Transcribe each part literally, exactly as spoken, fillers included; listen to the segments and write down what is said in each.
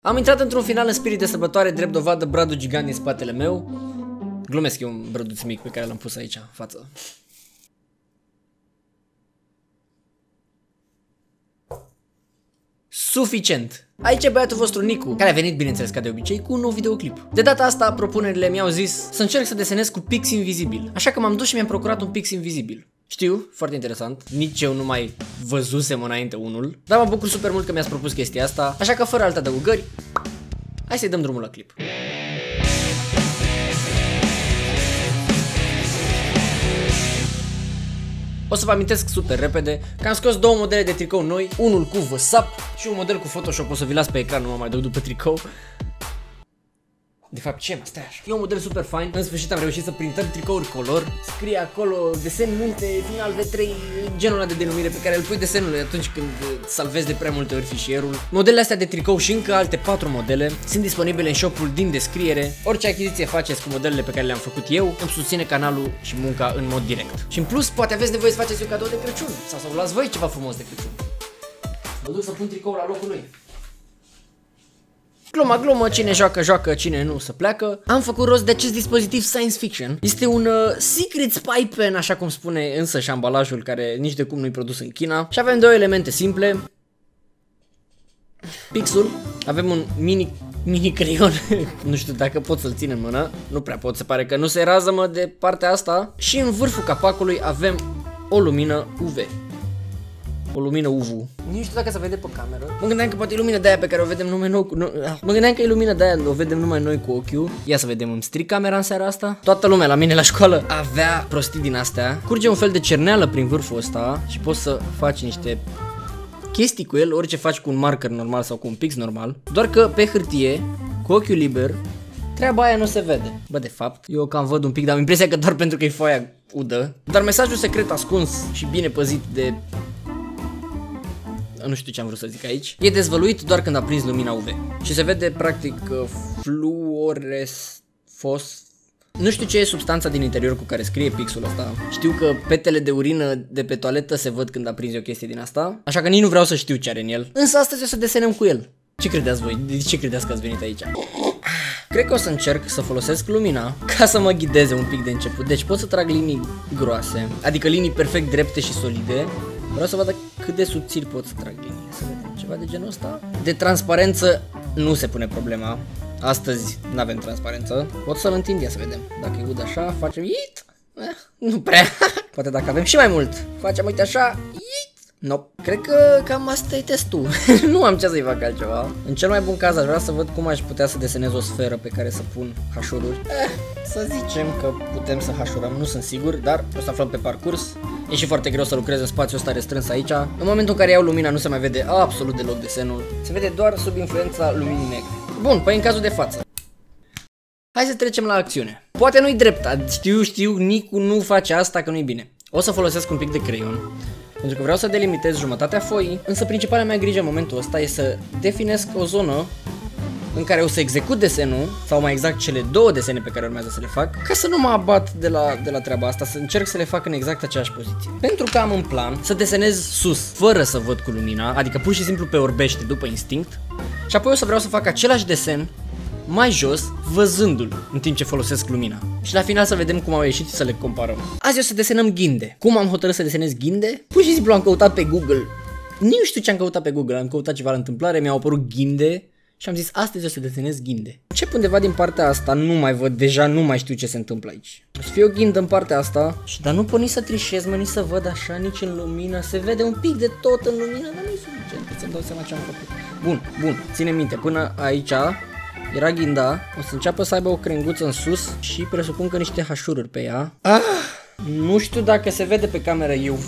Am intrat într-un final în spirit de sărbătoare, drept dovadă bradul gigant din spatele meu. Glumesc, e un brăduț mic pe care l-am pus aici, în față. Suficient. Aici e băiatul vostru Nicu, care a venit, bineînțeles, ca de obicei, cu un nou videoclip. De data asta, propunerile mi-au zis să încerc să desenez cu pix invizibil. Așa că m-am dus și mi-am procurat un pix invizibil. Știu, foarte interesant, nici eu nu mai văzusem înainte unul, dar mă bucur super mult că mi-ați propus chestia asta, așa că fără alte adăugări, hai să-i dăm drumul la clip. O să vă amintesc super repede că am scos două modele de tricou noi, unul cu WhatsApp și un model cu Photoshop. O să vi las pe ecran, nu mă mai dau după tricou. De fapt, ce mă, stai așa. E un model super fain. În sfârșit am reușit să printăm tricouri color. Scrie acolo desen multe, final V trei, genul ăla de denumire pe care îl pui desenului atunci când salvezi de prea multe ori fișierul. Modelele astea de tricou și încă alte patru modele sunt disponibile în shop-ul din descriere. Orice achiziție faceți cu modelele pe care le-am făcut eu îmi susține canalul și munca în mod direct. Și în plus, poate aveți nevoie să faceți un cadou de Crăciun sau să vă luați voi ceva frumos de Crăciun. Mă duc să pun tricoul la locul lui. Gluma, glumă, cine joacă, joacă, cine nu să pleacă. Am făcut rost de acest dispozitiv science fiction. Este un uh, secret spy pen, așa cum spune însă și ambalajul, care nici de cum nu-i produs în China. Și avem două elemente simple. Pixul, avem un mini, mini creion. Nu știu dacă pot să-l țin în mână. Nu prea pot, se pare că nu se rază mă de partea asta. Și în vârful capacului avem o lumină U V. O lumină U V. Nu știu dacă se vede pe cameră. Mă gândeam că poate e lumina de aia pe care o vedem numai noi cu... Nu, mă gândeam că e lumina de aia o vedem numai noi cu ochiul. Ia să vedem, îmi stric camera în seara asta. Toată lumea la mine la școală avea prostii din astea. Curge un fel de cerneală prin vârful ăsta și poți să faci niște chestii cu el, orice faci cu un marker normal sau cu un pix normal. Doar că pe hârtie, cu ochiul liber, treaba aia nu se vede. Bă, de fapt, eu cam văd un pic, dar am impresia că doar pentru că e foaia udă. Dar mesajul secret ascuns și bine păzit de... Nu știu ce am vrut să zic aici. E dezvăluit doar când a prins lumina U V. Și se vede practic fluoresfos. Nu știu ce e substanța din interior cu care scrie pixul ăsta. Știu că petele de urină de pe toaletă se văd când aprinzi o chestie din asta. Așa că nici nu vreau să știu ce are în el. Însă astăzi o să desenăm cu el. Ce credeți voi? De ce credeți că ați venit aici? Cred că o să încerc să folosesc lumina ca să mă ghideze un pic de început. Deci pot să trag linii groase, adică linii perfect drepte și solide. Vreau să văd cât de subțiri pot să trag linii. Să vedem ceva de genul ăsta. De transparență nu se pune problema. Astăzi nu avem transparență. Pot să-l întind, ia să vedem. Dacă e ud așa, facem it. Eh, nu prea. Poate dacă avem și mai mult. Facem uite așa. It. Nope. Cred că cam asta e testul. Nu am ce să-i fac altceva. În cel mai bun caz aș vrea să văd cum aș putea să desenez o sferă pe care să pun hașururi. Eh, să zicem că putem să hașurăm, nu sunt sigur, dar o să aflăm pe parcurs. E și foarte greu să lucrez în spațiul ăsta restrâns aici. În momentul în care iau lumina nu se mai vede absolut deloc desenul. Se vede doar sub influența luminii negre. Bun, păi în cazul de față. Hai să trecem la acțiune. Poate nu-i drept, știu, știu, Nicu nu face asta că nu-i bine. O să folosesc un pic de creion, pentru că vreau să delimitez jumătatea foii, însă principala mea grijă în momentul ăsta e să definesc o zonă în care o să execut desenul, sau mai exact cele două desene pe care urmează să le fac, ca să nu mă abat de la, de la treaba asta, să încerc să le fac în exact aceeași poziție. Pentru că am în plan să desenez sus, fără să văd cu lumina, adică pur și simplu pe orbește, după instinct, și apoi o să vreau să fac același desen mai jos, văzându-l în timp ce folosesc lumina. Și la final să vedem cum au ieșit și să le comparăm. Azi o să desenăm ghinde. Cum am hotărât să desenez ghinde? Pur și simplu am căutat pe Google. Nu știu ce am căutat pe Google, am căutat ceva la întâmplare, mi-au apărut ghinde și am zis astăzi o să desenez ghinde. Încep undeva din partea asta, nu mai văd, deja nu mai știu ce se întâmplă aici. O să fie o ghindă în partea asta, și dar nu pot nici să trișez, mă, nici să văd așa, nici în lumină. Se vede un pic de tot în lumină, dar nu e suficient, să-mi dau seama ce am făcut. Bun, bun, ține minte, până aici era ghinda, o să înceapă să aibă o crenguță în sus și presupun că niște hașururi pe ea. Ah, nu știu dacă se vede pe cameră, eu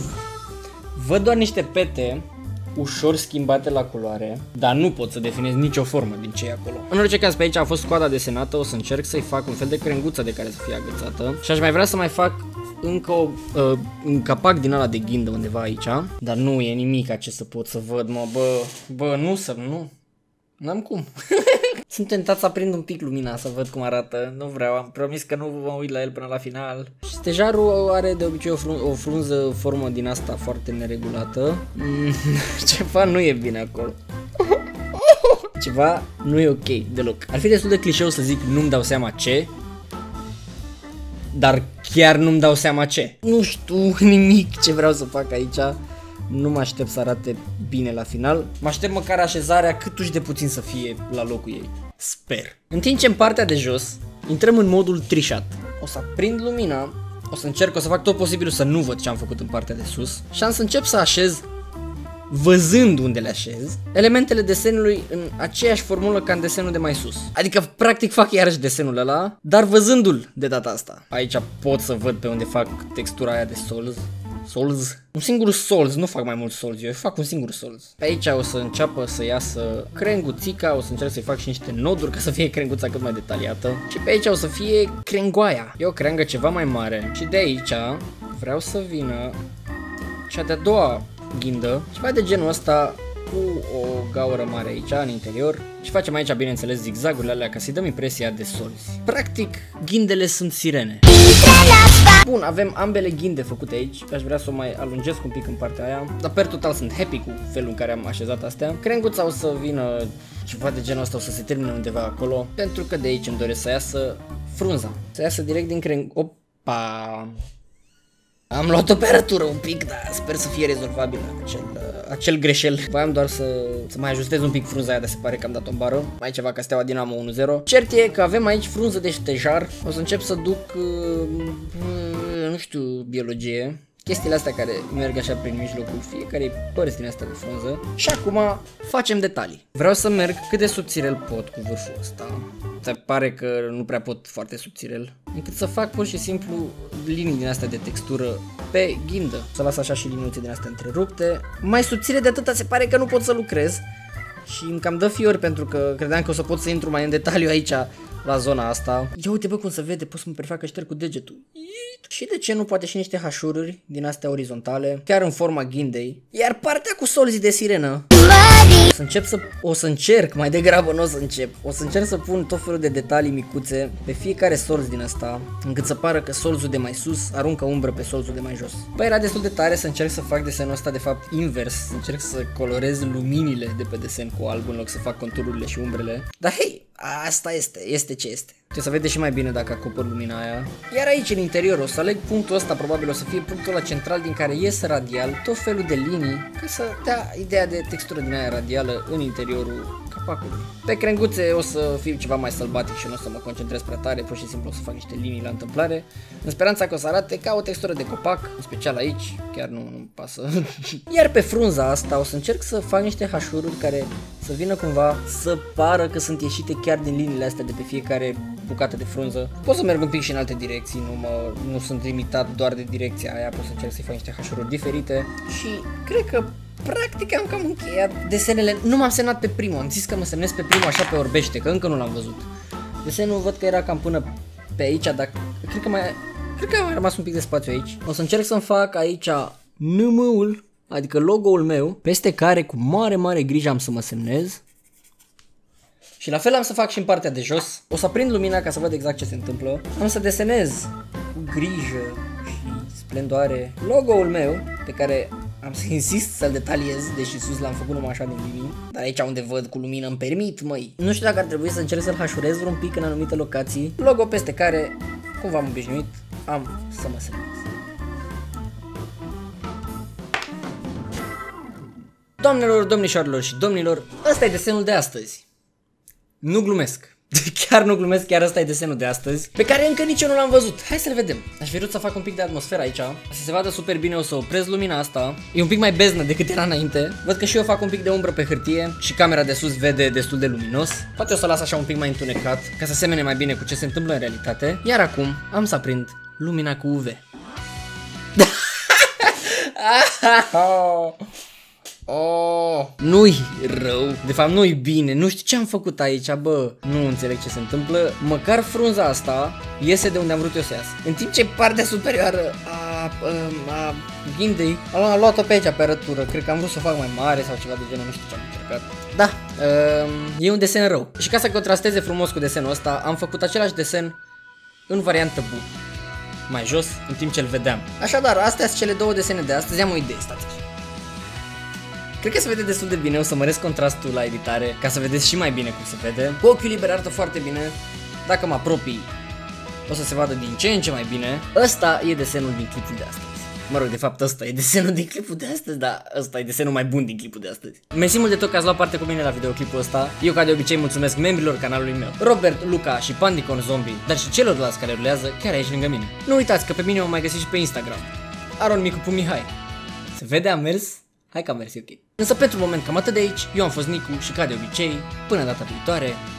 văd doar niște pete ușor schimbate la culoare, dar nu pot să definez nicio formă din ce e acolo. În orice caz, pe aici a fost coada desenată, o să încerc să-i fac un fel de crenguță de care să fie agățată și aș mai vrea să mai fac încă o, uh, un capac din ala de ghindă undeva aici, dar nu e nimic ce să pot să văd, mă, bă, bă, nu să, nu, n-am cum. Sunt tentat să aprind un pic lumina să văd cum arată, nu vreau, am promis că nu mă uit la el până la final. Și stejarul are de obicei o, frun o frunză formă din asta foarte neregulată. Mm, ceva nu e bine acolo. Ceva nu e ok deloc. Ar fi destul de clișeu să zic nu-mi dau seama ce, dar chiar nu-mi dau seama ce. Nu știu nimic ce vreau să fac aici. Nu mă aștept să arate bine la final. Mă aștept măcar așezarea cât uși de puțin să fie la locul ei. Sper. În timp ce în partea de jos intrăm în modul trișat. O să aprind lumina, o să încerc, o să fac tot posibilul să nu văd ce am făcut în partea de sus și am să încep să așez, văzând unde le așez, elementele desenului în aceeași formulă ca în desenul de mai sus. Adică practic fac iarăși desenul ăla, dar văzându-l de data asta. Aici pot să văd pe unde fac textura aia de solz. Solz? Un singur solz, nu fac mai mult solz, eu fac un singur solz. Pe aici o să înceapă să iasă crenguțica, o să încerc să-i fac și niște noduri ca să fie crenguța cât mai detaliată. Și pe aici o să fie crengoaia. E o crengă ceva mai mare. Și de aici vreau să vină cea de-a doua ghindă, ceva de genul ăsta, cu o gaură mare aici în interior și facem aici bineînțeles zigzagurile alea ca să-i dăm impresia de solzi. Practic, ghindele sunt sirene. Bun, avem ambele ghinde făcute aici, aș vrea să o mai alungesc un pic în partea aia, dar per total sunt happy cu felul în care am așezat astea. Crenguța o să vină ceva de genul ăsta, o să se termine undeva acolo, pentru că de aici îmi doresc să iasă frunza, să iasă direct din creng... Opa! Am luat temperatură un pic, dar sper să fie rezolvabil acel, acel greșel. Voiam doar să, să mai ajustez un pic frunza aia, dar se pare că am dat o bară. Mai ceva ca Steaua Dinamo unu zero. Cert e că avem aici frunză de ștejar. O să încep să duc, nu știu, biologie. Chestiile astea care merg așa prin mijlocul fiecarei părți din astea de frunză. Și acum facem detalii. Vreau să merg cât de subțirel pot cu vârful ăsta. Se pare că nu prea pot foarte subțirel, încât să fac pur și simplu linii din astea de textură pe ghindă. Să las așa și liniuțe din astea întrerupte. Mai subțire de atâta se pare că nu pot să lucrez. Și îmi cam dă fiori pentru că credeam că o să pot să intru mai în detaliu aici la zona asta. Ia uite bă cum se vede, pot să mă prefac că șterg cu degetul. Și de ce nu poate și niște hașururi din astea orizontale, chiar în forma ghindei. Iar partea cu solzii de sirenă, o să încep să, o să încerc, mai degrabă nu o să încep, o să încerc să pun tot felul de detalii micuțe pe fiecare solz din asta, încât să pară că solzul de mai sus aruncă umbră pe solzul de mai jos. Păi era destul de tare să încerc să fac desenul ăsta de fapt invers, să încerc să colorez luminile de pe desen cu alb în loc să fac contururile și umbrele. Dar hei, asta este, este ce este. Trebuie să vede și mai bine dacă acopăr lumina aia. Iar aici în interior o să aleg punctul ăsta, probabil o să fie punctul ăla central din care ies radial tot felul de linii, ca să dea ideea de textură din aia radială în interiorul capacului. Pe crenguțe o să fiu ceva mai sălbatic și nu o să mă concentrez prea tare, pur și simplu o să fac niște linii la întâmplare, în speranța că o să arate ca o textură de copac, în special aici, chiar nu nu pasă. Iar pe frunza asta o să încerc să fac niște hașururi care să vină cumva să pară că sunt ieșite chiar din liniile astea de pe fiecare bucată de frunză. Pot să merg un pic și în alte direcții, nu, mă, nu sunt limitat doar de direcția aia, pot să încerc să-i fac niște hașururi diferite și cred că practic am cam încheiat desenele. Nu m-am semnat pe primul, am zis că mă semnez pe primul așa pe orbește, că încă nu l-am văzut. Desenul văd că era cam până pe aici, dar cred că mai, cred că a mai rămas un pic de spațiu aici. O să încerc să-mi fac aici N M-ul, adică logo-ul meu, peste care cu mare, mare grijă am să mă semnez. Și la fel am să fac și în partea de jos. O să aprind lumina ca să văd exact ce se întâmplă. Am să desenez cu grijă și splendoare logo-ul meu, pe care am să insist să-l detaliez, deși sus l-am făcut numai așa din linii. Dar aici unde văd cu lumină îmi permit, măi. Nu știu dacă ar trebui să încerc să-l hașurez vreun pic în anumite locații. Logo peste care, cum v-am obișnuit, am să mă semnez. Doamnelor, domnișoarelor și domnilor, ăsta e desenul de astăzi. Nu glumesc. Chiar nu glumesc, chiar ăsta e desenul de astăzi, pe care încă nici eu nu l-am văzut. Hai să-l vedem. Aș vrea să fac un pic de atmosferă aici. Să se vadă super bine, o să opresc lumina asta. E un pic mai beznă decât era înainte. Văd că și eu fac un pic de umbră pe hârtie și camera de sus vede destul de luminos. Poate o să las așa un pic mai întunecat, ca să semene mai bine cu ce se întâmplă în realitate. Iar acum am să aprind lumina cu U V. Oh, nu-i rău, de fapt nu-i bine, nu știu ce am făcut aici, bă, nu înțeleg ce se întâmplă. Măcar frunza asta iese de unde am vrut eu să iasă, în timp ce partea superioară a, a, a ghindei a luat-o pe aici pe arătură. Cred că am vrut să o fac mai mare sau ceva de genul, nu știu ce am încercat. Da, e un desen rău. Și ca să contrasteze frumos cu desenul ăsta, am făcut același desen în variantă bu, mai jos, în timp ce îl vedeam. Așadar, astea sunt cele două desene de astăzi, am o idee, stați. Cred că se vede destul de bine, o să măresc contrastul la editare ca să vedeți și mai bine cum se vede. Cu ochiul liber arată foarte bine. Dacă mă apropii, o să se vadă din ce în ce mai bine. Ăsta e desenul din clipul de astăzi. Mă rog, de fapt ăsta e desenul din clipul de astăzi, dar ăsta e desenul mai bun din clipul de astăzi. Mersi mult de tot că ați luat parte cu mine la videoclipul ăsta. Eu ca de obicei mulțumesc membrilor canalului meu, Robert, Luca și Pandicon Zombie, dar și celorlalți care rulează chiar aici lângă mine. Nu uitați că pe mine mă mai găsiți și pe Instagram, Aron Micu Mihai. Se vede, a mers? Hai că a mers, e ok. Însă pentru moment cam atât de aici, eu am fost Nicu și ca de obicei, până data viitoare,